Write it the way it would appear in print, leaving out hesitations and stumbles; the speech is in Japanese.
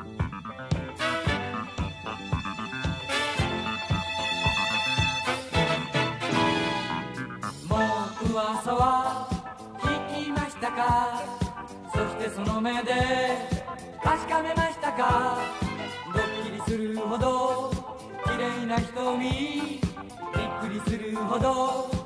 もう噂は聞きましたか、そしてその目で確かめましたか。ドッキリするほど綺麗な瞳、びっくりするほど